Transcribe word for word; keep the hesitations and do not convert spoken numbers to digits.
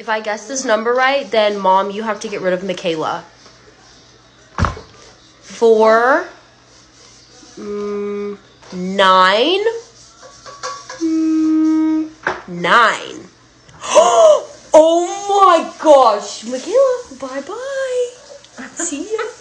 If I guess this number right, then Mom, you have to get rid of Michaela. Four. Mm, nine. Mm, nine. Oh my gosh. Michaela, bye-bye. See ya.